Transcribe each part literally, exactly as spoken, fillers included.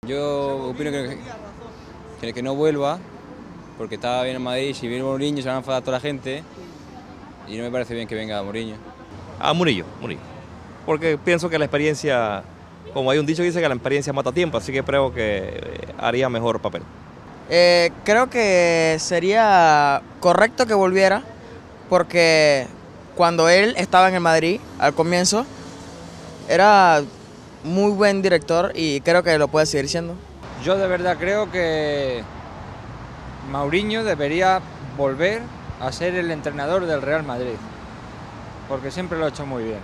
Yo opino que, que, que no vuelva, porque está bien en Madrid. Si viene Mourinho se van a enfadar toda la gente y no me parece bien que venga Mourinho. A Murillo, Murillo. Porque pienso que la experiencia, como hay un dicho que dice que la experiencia mata tiempo, así que creo que haría mejor papel. Eh, creo que sería correcto que volviera, porque cuando él estaba en el Madrid, al comienzo, era muy buen director y creo que lo puede seguir siendo. Yo de verdad creo que Mourinho debería volver a ser el entrenador del Real Madrid, porque siempre lo ha hecho muy bien.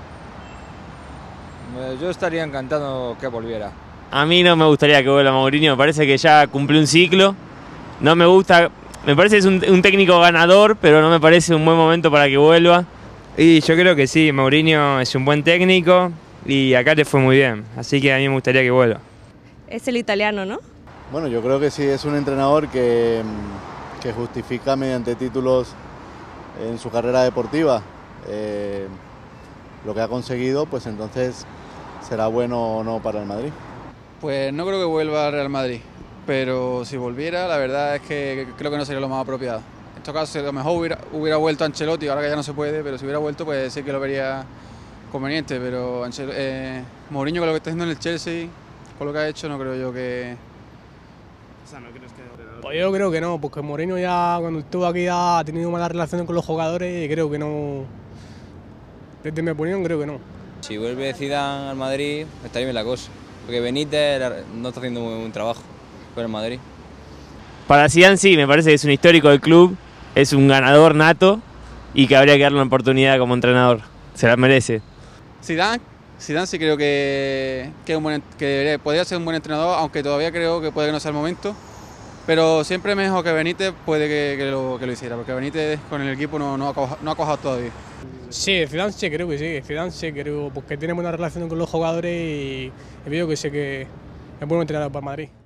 Yo estaría encantado que volviera. A mí no me gustaría que vuelva Mourinho, me parece que ya cumplió un ciclo. No me gusta, me parece que es un, un técnico ganador, pero no me parece un buen momento para que vuelva. Y yo creo que sí, Mourinho es un buen técnico y acá le fue muy bien, así que a mí me gustaría que vuelva. Es el italiano, ¿no? Bueno, yo creo que sí, es un entrenador que, que justifica mediante títulos en su carrera deportiva eh, lo que ha conseguido, pues entonces será bueno o no para el Madrid. Pues no creo que vuelva al Real Madrid, pero si volviera, la verdad es que creo que no sería lo más apropiado. En este caso, a lo mejor hubiera, hubiera vuelto Ancelotti, ahora que ya no se puede, pero si hubiera vuelto, pues sí que lo vería conveniente, pero Ancel eh, Mourinho con lo que está haciendo en el Chelsea, con lo que ha hecho, no creo yo que... O sea, ¿no crees que...? Pues yo creo que no, porque Mourinho ya cuando estuvo aquí ya ha tenido mala relación con los jugadores y creo que no... Desde mi opinión creo que no. Si vuelve Zidane al Madrid, estaría bien la cosa, porque Benítez no está haciendo muy buen trabajo con el Madrid. Para Zidane sí, me parece que es un histórico del club, es un ganador nato y que habría que darle una oportunidad como entrenador, se la merece. Zidane, Zidane sí creo que, que, un buen, que podría ser un buen entrenador, aunque todavía creo que puede que no sea el momento, pero siempre mejor que Benítez puede que, que, lo, que lo hiciera, porque Benítez con el equipo no, no, ha, cojado, no ha cojado todavía. Sí, Zidane sí, creo que sí, Zidane sí, creo, porque tiene buena relación con los jugadores y, y veo que sé que es buen entrenador para Madrid.